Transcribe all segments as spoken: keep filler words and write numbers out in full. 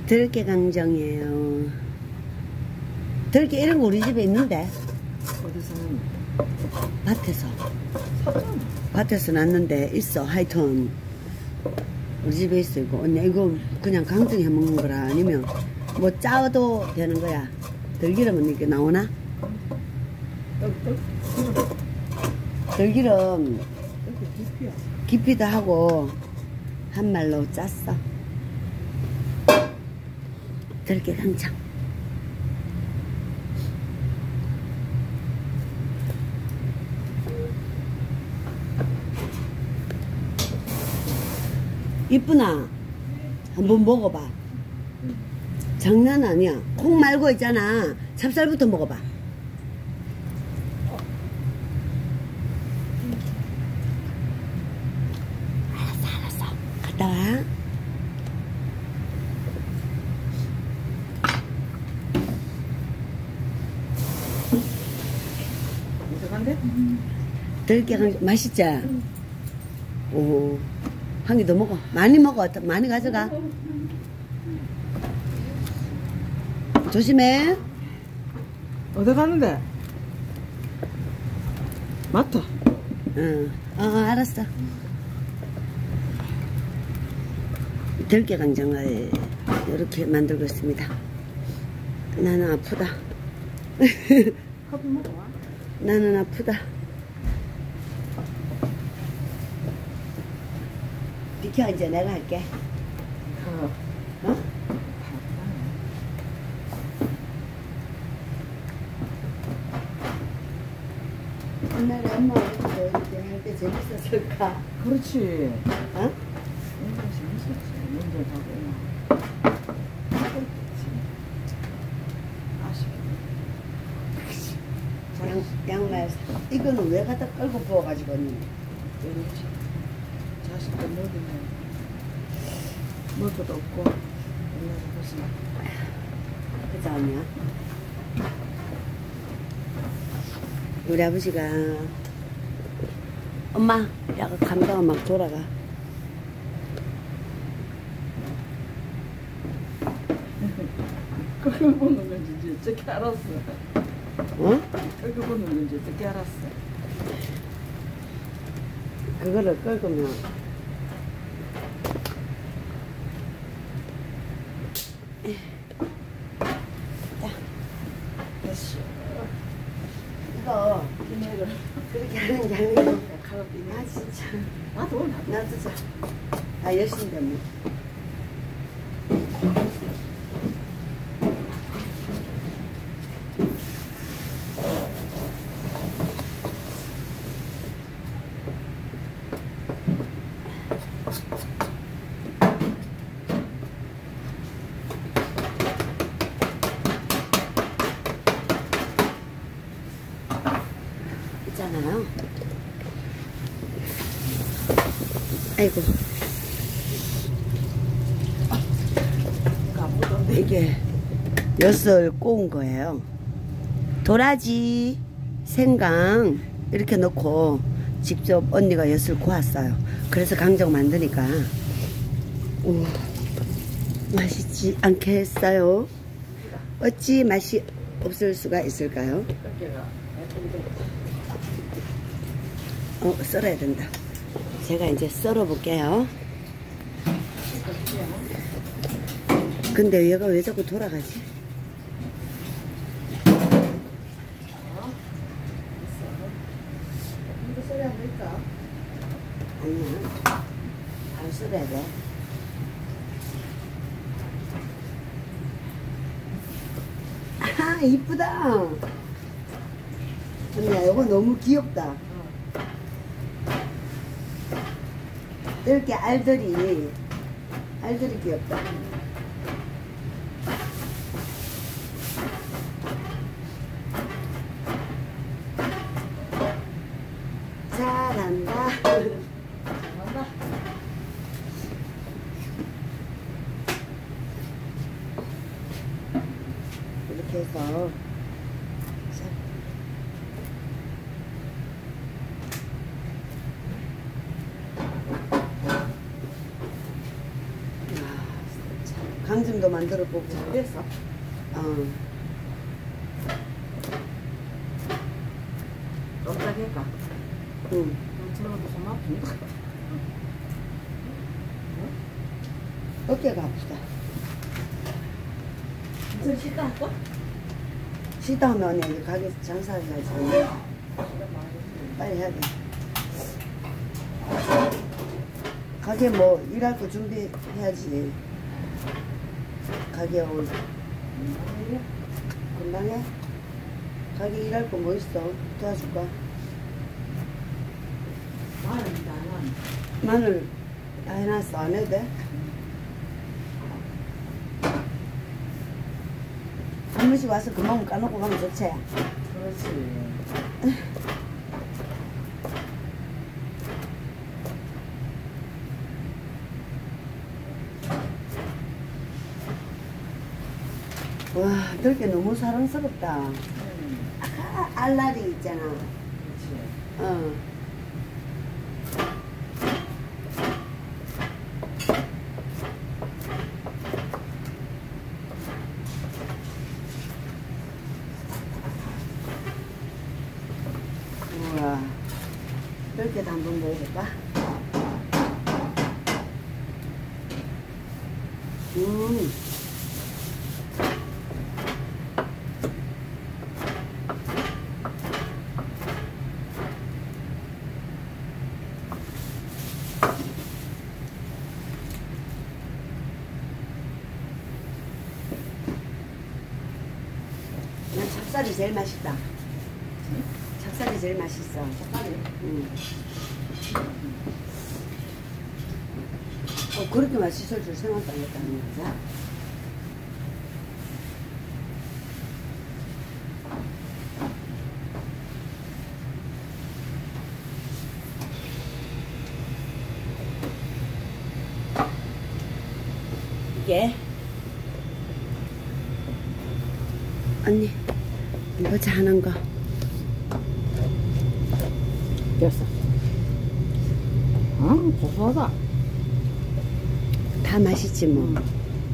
들깨강정이에요. 들깨 이런 거 우리 집에 있는데. 어디서? 밭에서. 샀잖아. 밭에서 났는데 있어. 하여튼 우리 집에 있어. 이거 언니 이거 그냥 강정해 먹는 거라 아니면 뭐 짜도 되는 거야. 들기름은 이렇게 나오나? 들기름 깊이도 하고 한 말로 짰어. 들깨 강정. 이쁘나? 한번 먹어봐. 장난 아니야. 콩 말고 있잖아. 찹쌀부터 먹어봐. 알았어, 알았어. 갔다 와. 이상한데? 들깨 강정 맛있지? 오. 한 개 더 먹어. 많이 먹어. 많이 가져가. 조심해. 어디 가는데? 맞다. 응. 어, 어, 알았어. 들깨 강정을 이렇게 만들고 있습니다. 나는 아프다. 커피 먹어와. 나는 아프다. 비켜, 이제 내가 할게. 어. 어? 옛날에 엄마가 이렇게 할 때 재밌었을까? 그렇지. 어? 옛날 재밌었지. 먼저 가고. 아쉽네. 양, 양말. 이거는 왜 갖다 끌고 부어가지고 언니? 그렇지. 자식들 먹이면 먹을 것도 없고 옛날에 무슨 그죠, 언니야? 우리 아버지가 엄마, 야가 감다가 막 돌아가. 끌고 보는 건지 어떻게 알았어? 어? 끌고 보는 건지 어떻게 알았어? 그거를 끌고면 자, 됐어. 이거 기내를 그렇게 하는 게 아니고 가로 뛰네. 아 진짜 나도 나도. 나도 자, 아 열심히 됐네. 있잖아요. 아이고. 이게 엿을 꼬은 거예요. 도라지, 생강 이렇게 넣고 직접 언니가 엿을 고았어요. 그래서 강정 만드니까 오, 맛있지 않겠어요? 어찌 맛이 없을 수가 있을까요? 어, 썰어야 된다. 제가 이제 썰어 볼게요. 근데 얘가 왜 자꾸 돌아가지? 이거 썰어야 될까? 아니야. 바로 썰어야 돼. 아, 이쁘다. 언니야, 이거 너무 귀엽다. 이렇게 알들이, 알들이 귀엽다. 잘한다. 잘한다. 이렇게 해서 강정도 만들어 보고. 됐어. 어. 깜짝이야. 응. 저러고 좀 아픈다. 어깨가 아프다. 무슨 식당 할까? 쉬다 하면 언니 이제 가게에서 장사를 해야지. 빨리 해야 돼. 가게 뭐 일할 거 준비해야지. 가게 올. 금방 해? 가게 일할 거 뭐 있어? 도와줄까? 마늘인데 안 하네. 마늘 다 해놨어. 안 해도 돼? 한 번씩 와서 금방 까놓고 가면 좋지? 그렇지. 와, 들깨 너무 사랑스럽다. 음, 아, 알알이 있잖아. 그렇지. 어. 우와. 들깨도 한번 먹어볼까? 음. 난 찹쌀이 제일 맛있다. 찹쌀이 제일 맛있어. 빨리. 응. 어, 그렇게 맛있을 줄 생각도 안 했다는 거죠? 이게 언니 이거 자는 거 됐어. 아, 고소하다. 다 맛있지 뭐. 음.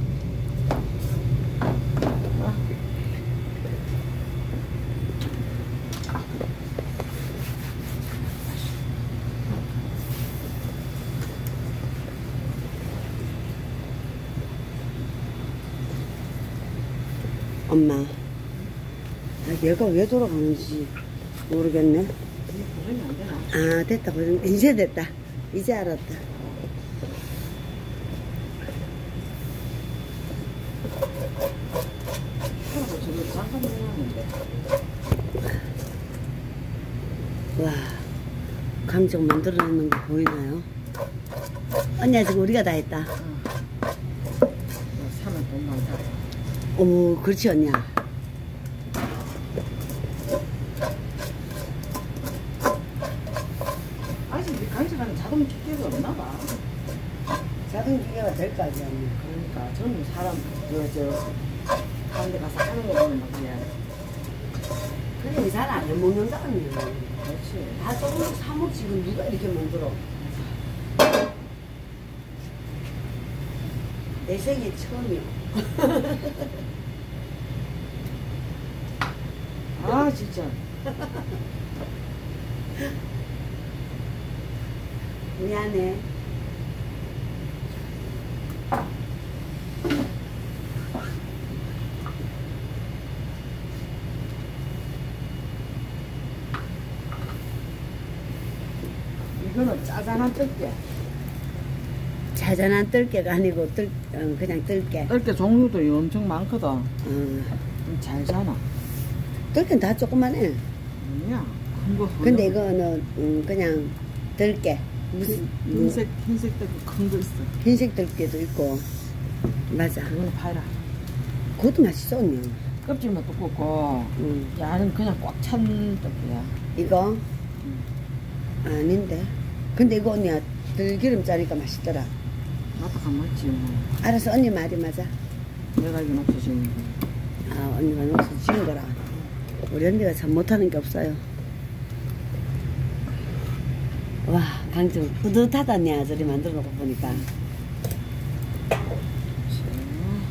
엄마, 아, 얘가 왜 돌아가는지 모르겠네. 고생이 안 되나? 아, 됐다. 고정. 이제 됐다. 이제 알았다. 그래서 저거 잠깐 해놨는데. 와, 감정 만들어내는 거 보이나요? 언니 아직 우리가 다 했다. 응. 이거 사면 돈 많다. 어머, 그렇지 언니야. 아직 우리 강제가는 자동 기계가 없나 봐. 자동 기계가 될까 이제 언니. 그러니까 저는 사람 저저 가운데 가서 하는 거 보면 막 그냥 근데 잘 안 해먹는다 언니. 그렇지. 다 조금씩 사먹지 그 누가 이렇게 만들어. 내 생애 처음이야. 아 진짜. 미안해. 이거는 짜잔한 뜰게. 자잔한 뜰개가 아니고 뜰, 어, 그냥 뜰개. 뜰게 종류도 엄청 많거든. 어. 좀 잘 자나. 뜰개는 다 조그만해. 아니야. 큰 거. 근데 이거는 음, 그냥 뜰개. 무슨 뭐, 흰색 흰색 뜰게 큰 거 있어. 흰색 뜰개도 있고. 맞아. 그거는 파라. 그것도 맛있어 언니. 껍질만 두껍고 음. 야는 그냥 꽉 찬 뜰게야. 이거 음. 아닌데. 근데 이거 언니야 들기름 짜니까 맛있더라. 나도 안 맞지 뭐. 알았어 언니 말이 맞아. 내가 이건 없어지는 거. 아 언니가 넣어서 지은 거라. 우리 언니가 참 못하는 게 없어요. 와 강정 뿌듯하다네 아저리 만들어 놓고 보니까.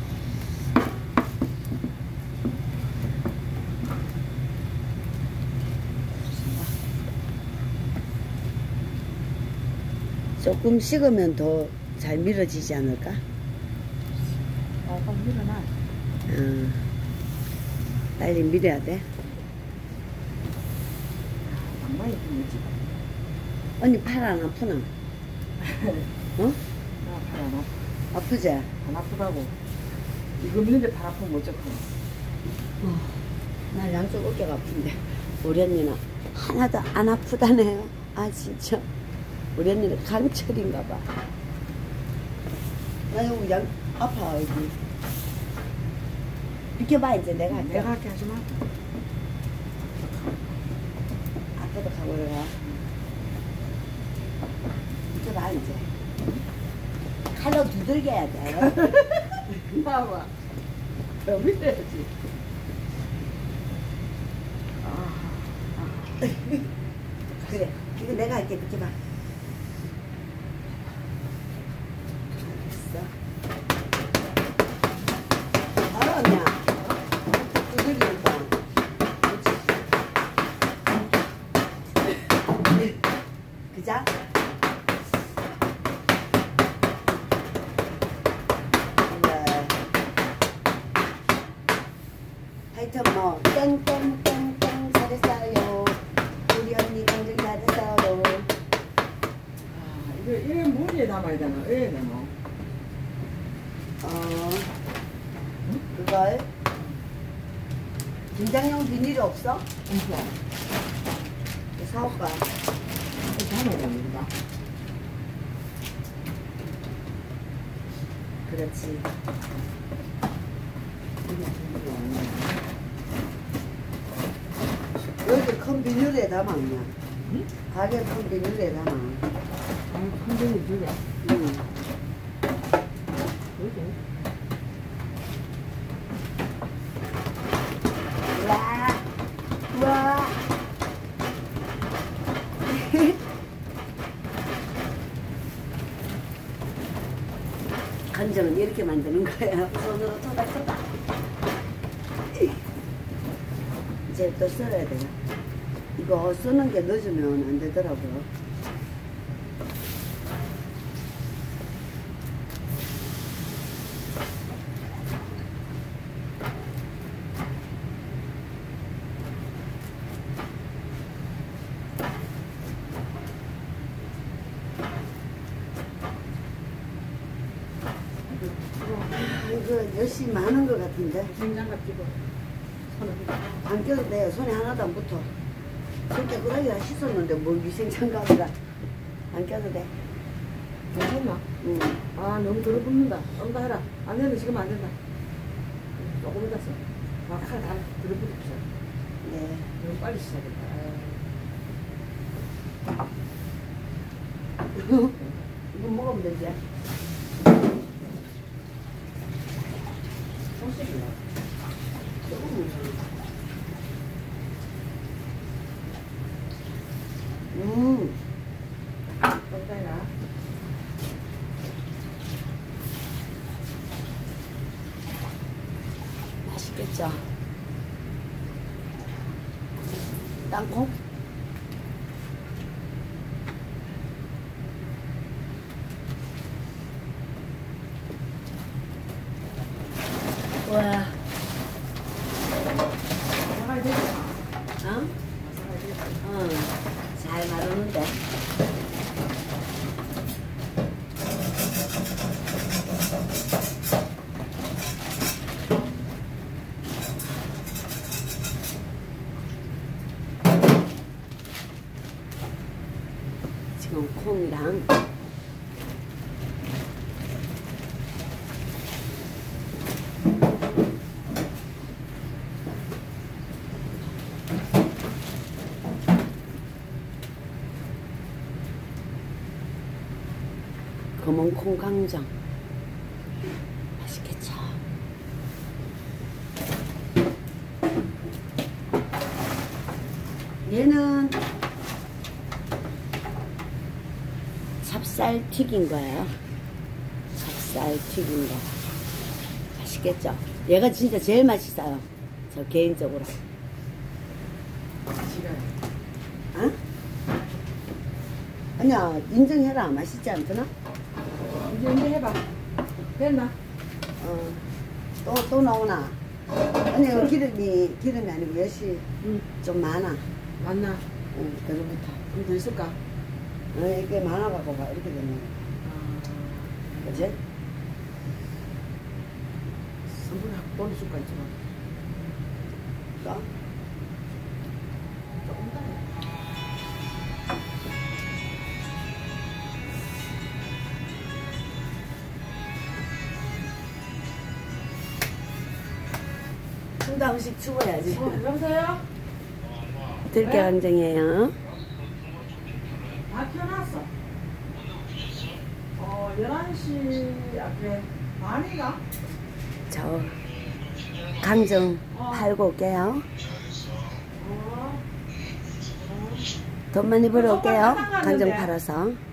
조금 식으면 더 잘 밀어지지 않을까? 어, 그럼 밀어놔. 어, 빨리 밀어야 돼. 많이 밀지. 언니 팔 안 아프나? 어? 아, 팔 안 아파. 아프지? 안 아프다고. 이거 밀는데 팔 아프면 어쩌고. 어, 나 양쪽 어깨가 아픈데 우리 언니는 하나도 안 아프다네요. 아 진짜 우리 언니는 강철인가 봐. 나 여기 양 아파 여기. 비켜봐 이제 내가 할게. 내가 할게 하지 마. 아빠도 가고 그래라. 비켜봐 이제. 칼로 두들겨야 돼. 봐봐. 더 밀어야지. 아, 아. 그래 이거 내가 할게. 비켜봐. 알았어. 바로 언니야. 두들긴다. 그자? 하여튼 뭐 땡땡땡땡 잘했어요. 우리 언니 강정 잘했어요. 아, 이거 이래 무늬에 담아야 되나? 왜 담아? 어 그걸 김장용 비닐이 없어? 이거 사올까? 담아야 됩니다. 그렇지. 여기 큰 비닐에 담아 그냥. 응? 가게 큰 비닐에 담아. 아니, 큰 병이 두 개. 응. 그러게. 우와 우와 간장은 이렇게 만드는 거예요. 손으로 토닥토닥. 이제 또 썰어야 돼요. 이거 쓰는 게 늦으면 안 되더라고요. 이거 열심히 하는 것 같은데 생장갑 끼고 손을 안 껴도 돼요. 손에 하나도 안 붙어. 손 깨끗하게 다 씻었는데 뭘 위생장갑이라 안 껴도 돼. 괜찮나? 응. 아, 너무 들어붙는다. 엉다 해라. 안 되면 지금 안 된다. 조금 이따 써. 막 칼 다 들어붙었어. 네. 너무 빨리 시작했다. 이거 먹으면 되지. 소식이야. 음. 엉다 해라. 맛있겠죠? 땅콩? 와, 나가야 되겠다. 어? 나가야 되겠다. 어, 잘 마르는데. 지금 콩이랑 검은 콩 강정 맛있겠죠? 얘는 찹쌀 튀긴 거예요. 찹쌀 튀긴 거 맛있겠죠? 얘가 진짜 제일 맛있어요. 저 개인적으로. 지가 어? 아니야, 인정해라. 맛있지 않구나? 이제 이제 해봐. 됐나? 어, 또, 또 나오나? 아니, 이거 기름이, 기름이 아니고 엿이 응. 좀 많아. 맞나? 응, 그거부터. 좀 더 있을까? 어, 이게 많아갖고 봐, 이렇게 되네. 아, 그치? 성분이 확 돌릴 수가 있지만. 또? 조금 더 해. 순당식 추워야지. 어, 여보세요? 들깨강정이에요. 다 켜놨어. 어, 열한 시 앞에 반인가? 저, 강정 팔고 올게요. 어. 돈 많이 벌어 올게요. 강정 팔아서.